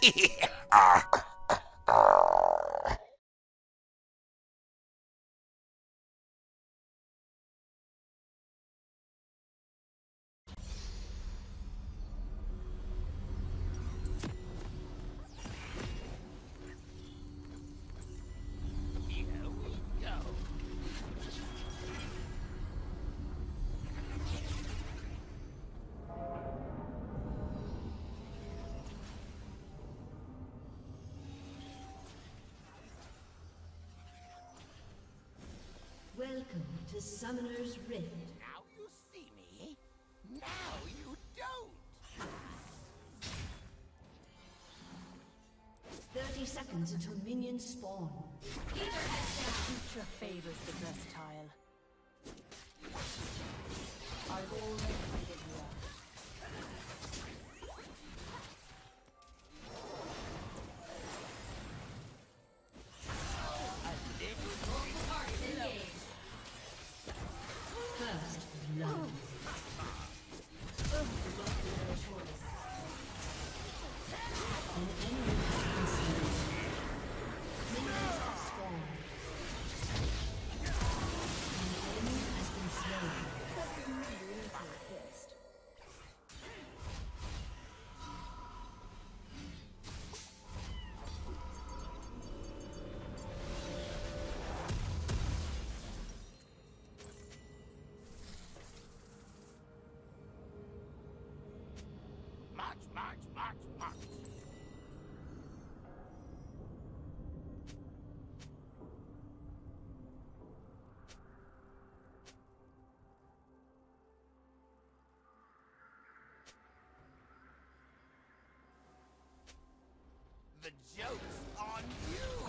Welcome to Summoner's Rift. Now you see me. Now you don't. 30 seconds until minions spawn. Future favors the versatile. I've already given you up. First blood. An enemy has been slain. Minions have spawned. An enemy has been slain. March. The joke's on you!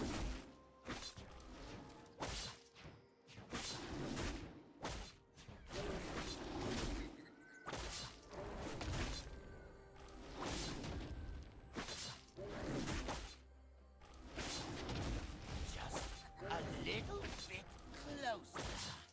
Just a little bit closer.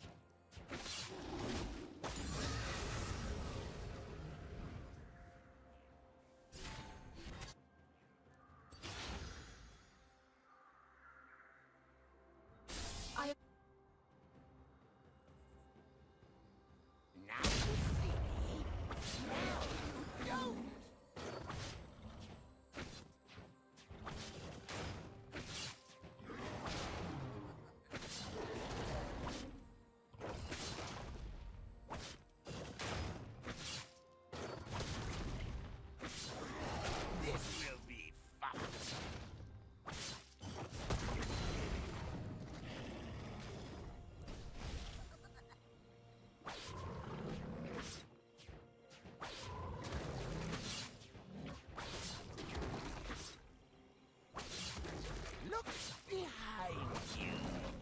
Now you see me. Now you don't. This will be fun. Look behind you.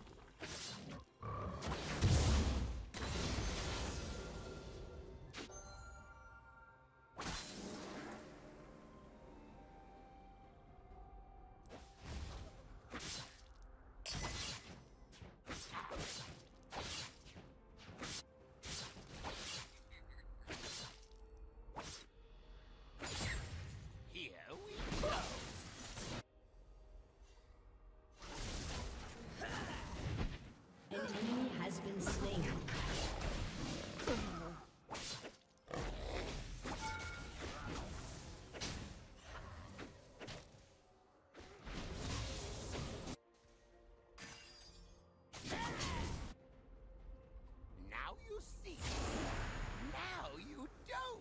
Here we go. An enemy has been slain. Now you see. Now you don't.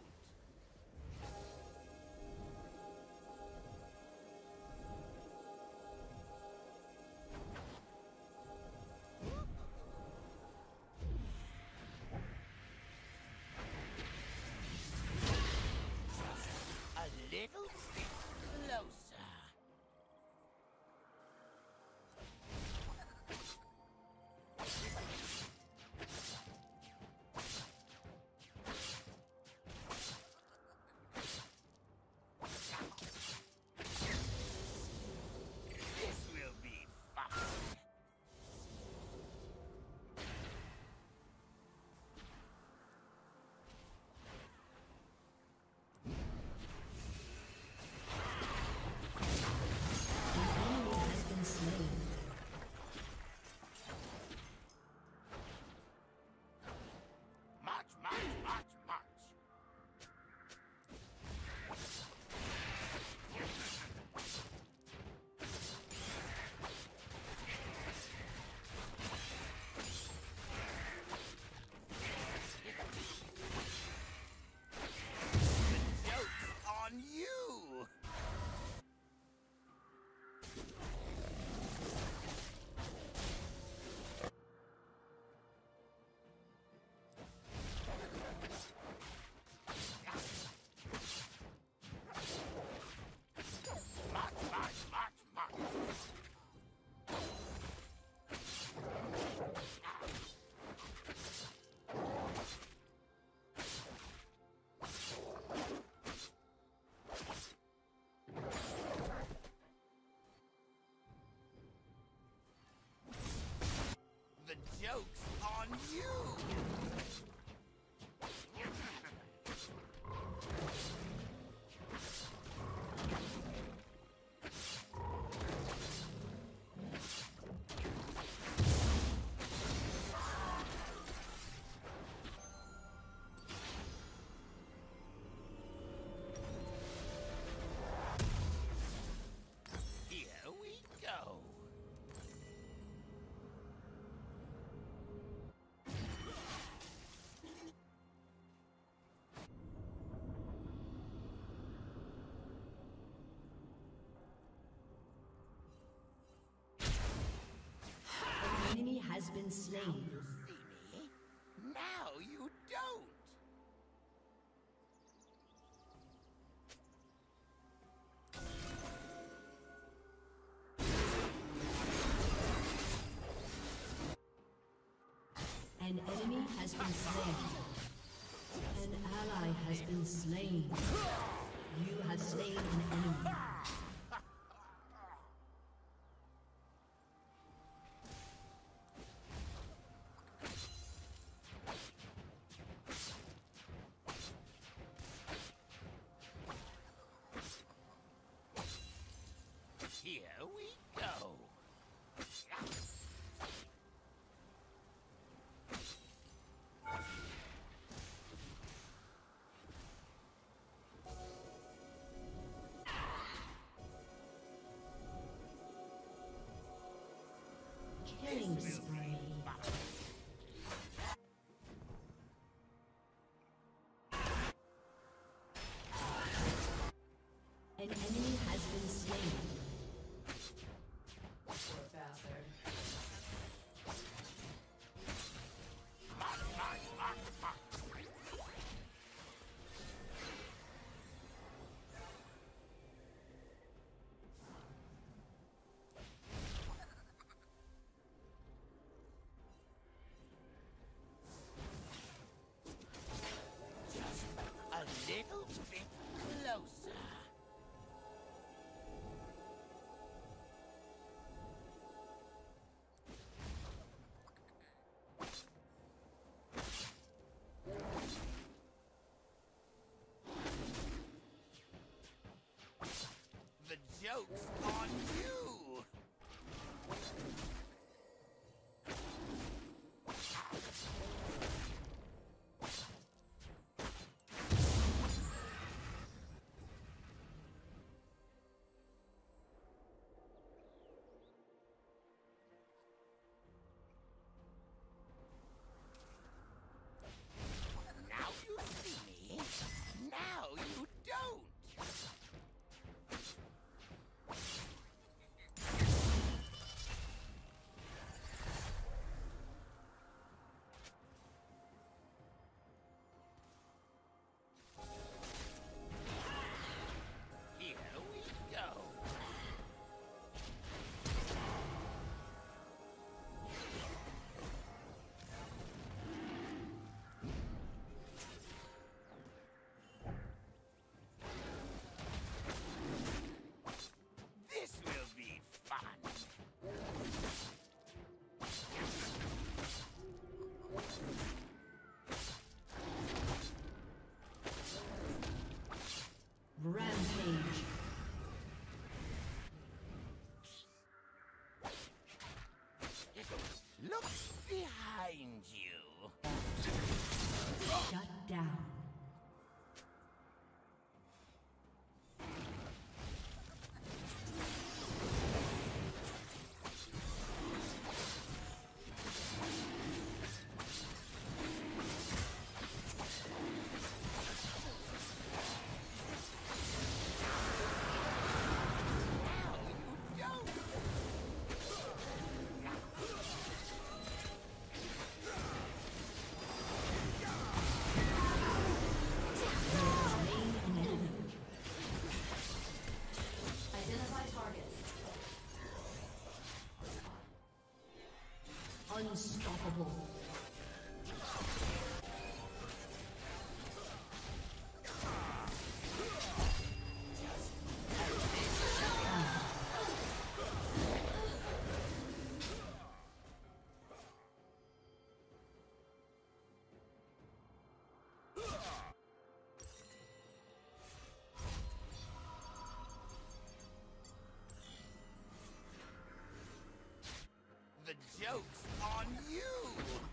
been slain. See me? Now you don't! An enemy has been slain. An ally has been slain. You have slain an enemy. Here we go. Killing spree. An enemy has been slain. Poor bastard. A little bit closer. The joke's on you! Now you see me. Now you don't. Here we go. This will be fun. Rampage. Look behind you. Shut down. Now you don't. Slain an enemy. Identify targets. Unstoppable. The joke's on you!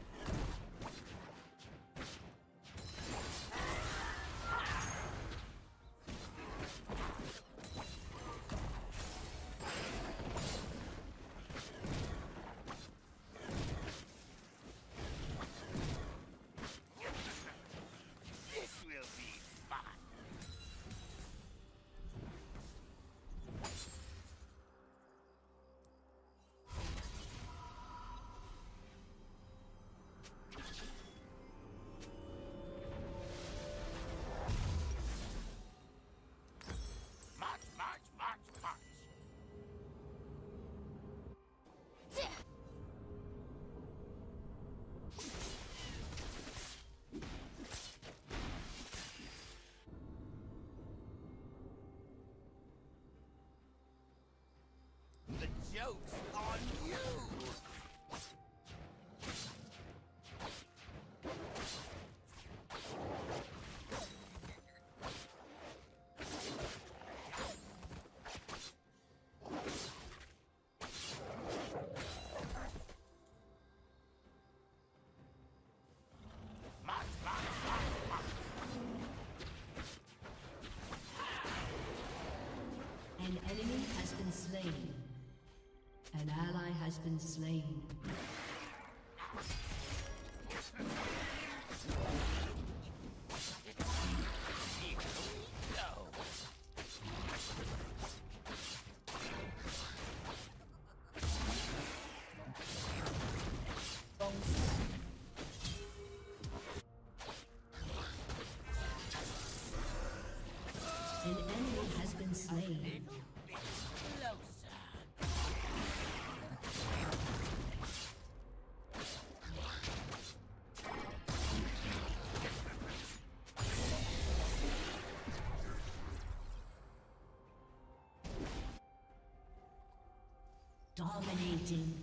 Dominating.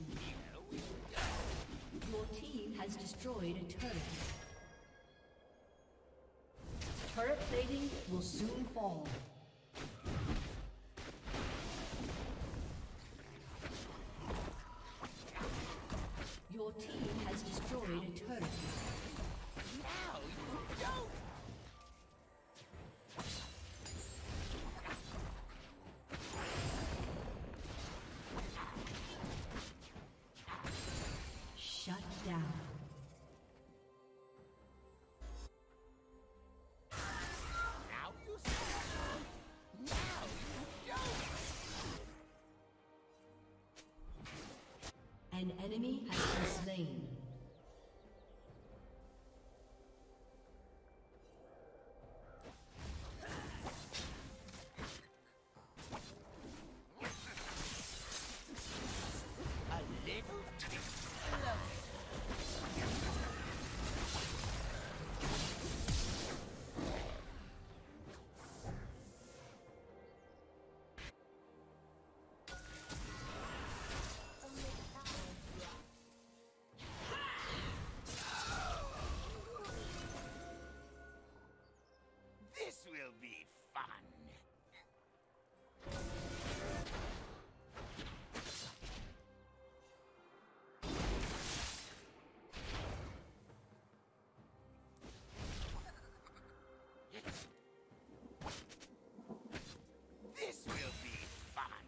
Your team has destroyed a turret. Turret plating will soon fall. Your team has destroyed a turret. Now you don't! Shut down. Now you see! Now you don't! An enemy has been slain. A little slow. This will be fun. This will be fun.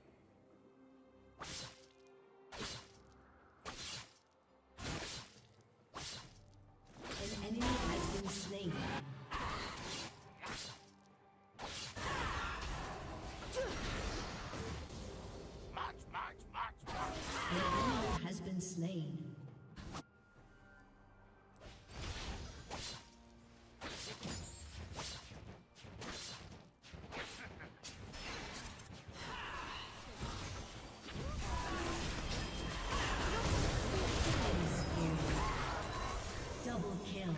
An enemy has been slain. March. An enemy has been slain. Double kill.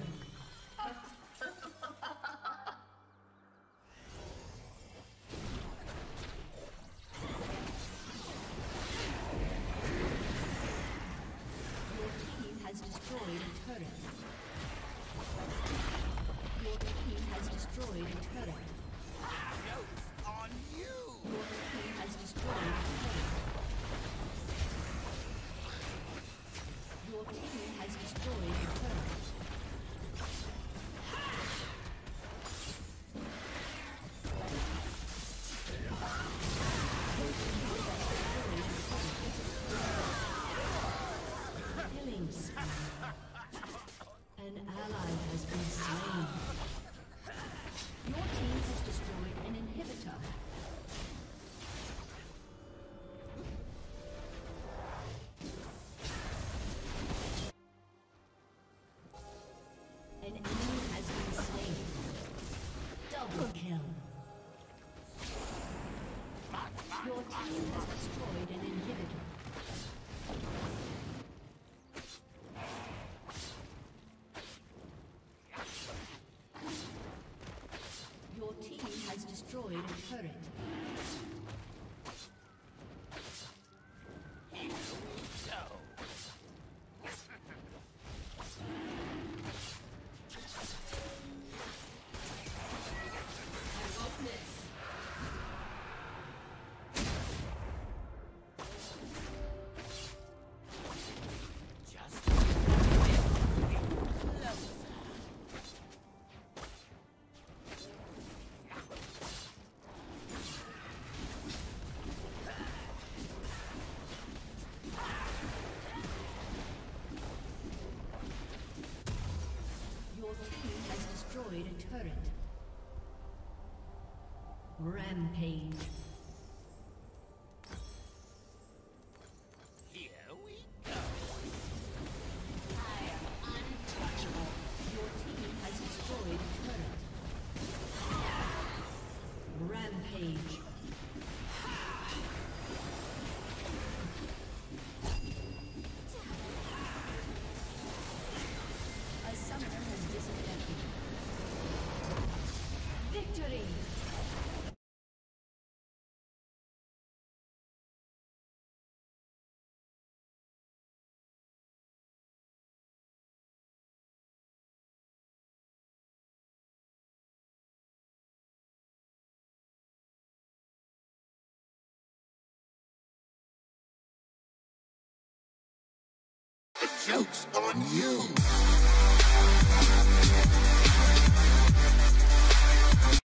Your team has destroyed a turret. Your team has destroyed a turret. Joke's on you! Your team has destroyed a turret. Your team has destroyed a turret. Killing spree. An ally has been slain. Your team has destroyed an inhibitor. An enemy has been slain. Double kill. Your team has destroyed an inhibitor. Your team has destroyed a turret. Your team has destroyed a turret. Rampage. The joke's on you.